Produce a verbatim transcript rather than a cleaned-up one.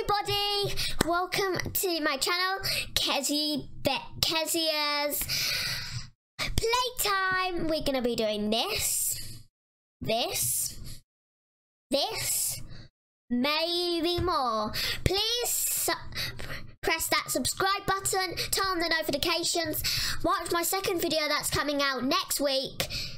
everybody, welcome to my channel, Kezi Kezias Playtime. We're gonna be doing this, this, this, maybe more. Please su press that subscribe button, turn on the notifications, watch my second video that's coming out next week.